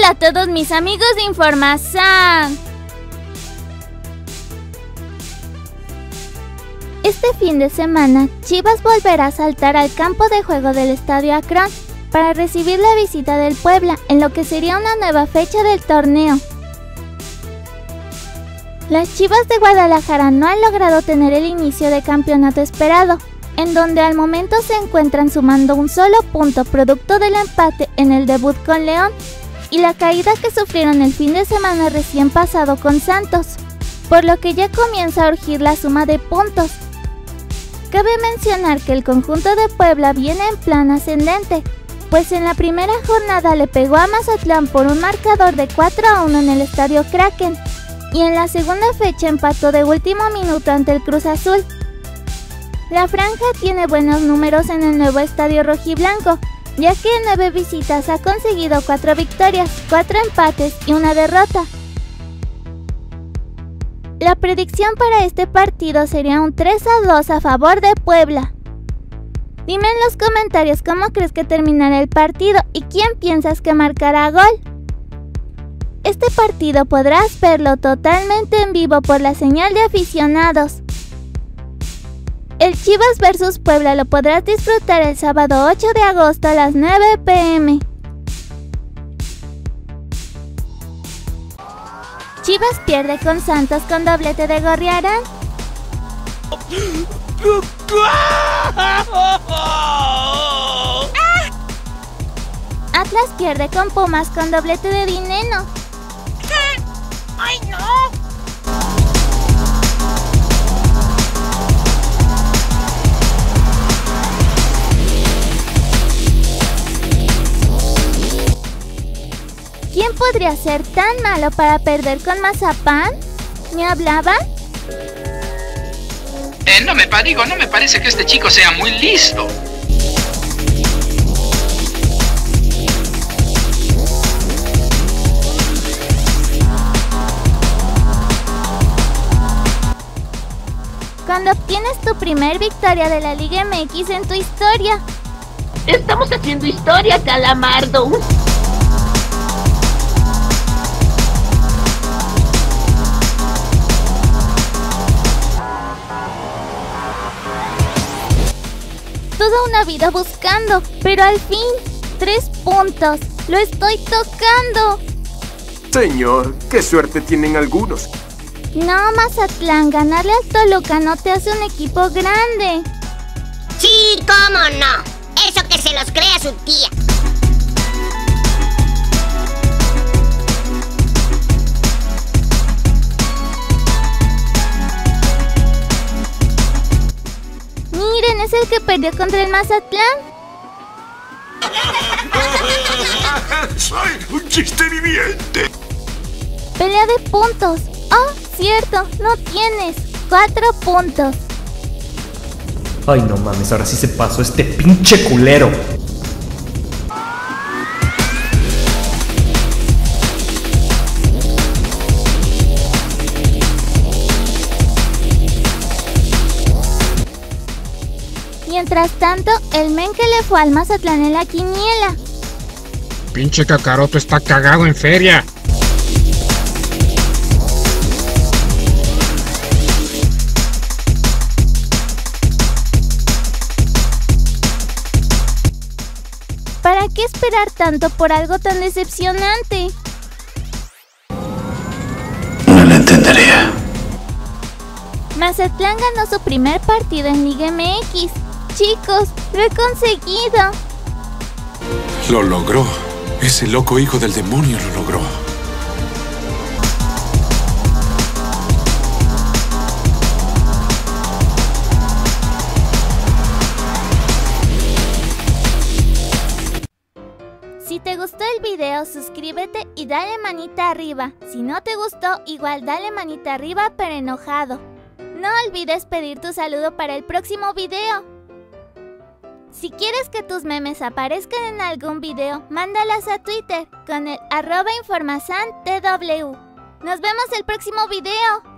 Hola a todos mis amigos de Informasan. Este fin de semana, Chivas volverá a saltar al campo de juego del Estadio Akron para recibir la visita del Puebla en lo que sería una nueva fecha del torneo. Las Chivas de Guadalajara no han logrado tener el inicio de campeonato esperado, en donde al momento se encuentran sumando un solo punto producto del empate en el debut con León y la caída que sufrieron el fin de semana recién pasado con Santos, por lo que ya comienza a urgir la suma de puntos. Cabe mencionar que el conjunto de Puebla viene en plan ascendente, pues en la primera jornada le pegó a Mazatlán por un marcador de 4-1 en el Estadio Kraken, y en la segunda fecha empató de último minuto ante el Cruz Azul. La franja tiene buenos números en el nuevo Estadio Rojiblanco, ya que en 9 visitas ha conseguido 4 victorias, 4 empates y 1 derrota. La predicción para este partido sería un 3-2 a favor de Puebla. Dime en los comentarios cómo crees que terminará el partido y quién piensas que marcará gol. Este partido podrás verlo totalmente en vivo por la señal de aficionados. El Chivas vs Puebla lo podrás disfrutar el sábado 8 de agosto a las 9 p.m. Chivas pierde con Santos con doblete de Gorriarán. Atlas pierde con Pumas con doblete de Dineno. ¡Ay, no! ¿Quién podría ser tan malo para perder con Mazapán? ¿Me hablaban? No me parece que este chico sea muy listo. Cuando obtienes tu primer victoria de la Liga MX en tu historia. Estamos haciendo historia, Calamardo. Toda una vida buscando, pero al fin, 3 puntos. ¡Lo estoy tocando! Señor, qué suerte tienen algunos. No, Mazatlán, ganarle al Toluca no te hace un equipo grande. Sí, cómo no. Eso que se los crea su tía. Miren, es el que perdió contra el Mazatlán. ¡Soy un chiste viviente! Pelea de puntos. Oh, cierto, no tienes. 4 puntos. Ay, no mames, ahora sí se pasó este pinche culero. Mientras tanto, el men que le fue al Mazatlán en la quiniela. Pinche Kakaroto está cagado en feria. ¿Para qué esperar tanto por algo tan decepcionante? No lo entendería. Mazatlán ganó su primer partido en Liga MX. Chicos, lo he conseguido. Lo logró. Ese loco hijo del demonio lo logró. Si te gustó el video, suscríbete y dale manita arriba. Si no te gustó, igual dale manita arriba pero enojado. No olvides pedir tu saludo para el próximo video. Si quieres que tus memes aparezcan en algún video, mándalas a Twitter con el @InformasanTW. Nos vemos el próximo video.